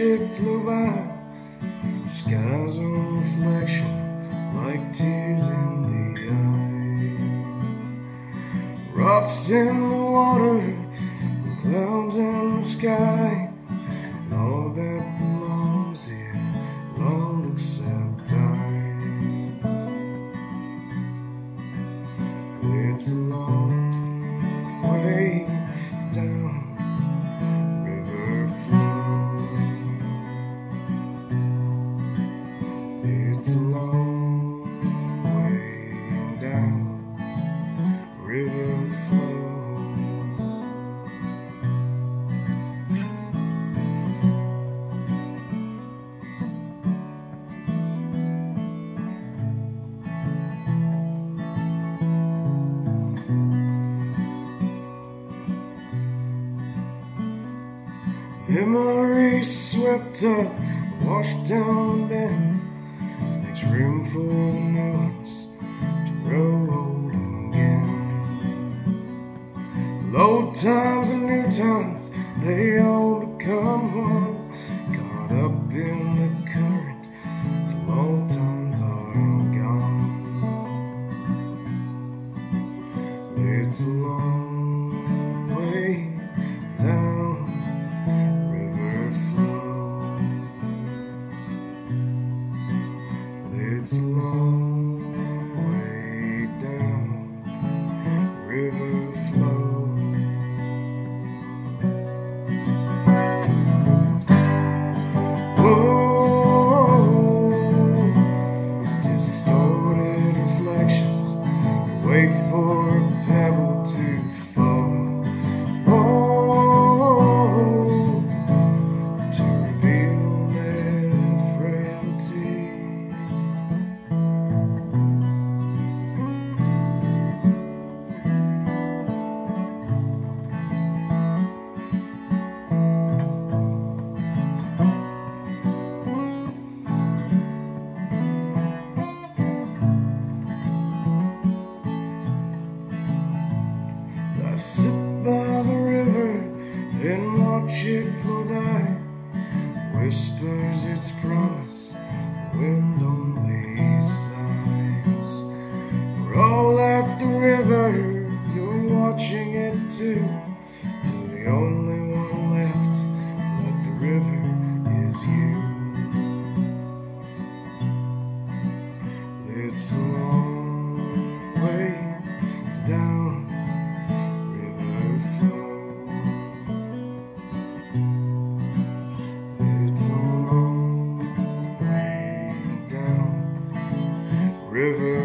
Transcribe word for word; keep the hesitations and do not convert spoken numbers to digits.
it flow by. Skies on reflection like tears in the eye. Rocks in the water, clouds in the sky, and all that belongs here, all except time. It's a long way down river flow. It's a long way down river flow. Memories swept up, washed down the bend, makes room for the new ones to grow old again. Low times and new times, they all become one, caught up in the current till all times are gone. It's a long way down river flow. It's a long way down river flow. Oh, distorted reflections wait for a pebble to fall. I sit by the river and watch it flow by, whispers its promise, the wind only sighs. We're all at the river, you're watching it too, till the only one left like the river is you. It's a long way down river flow. It's a long way down river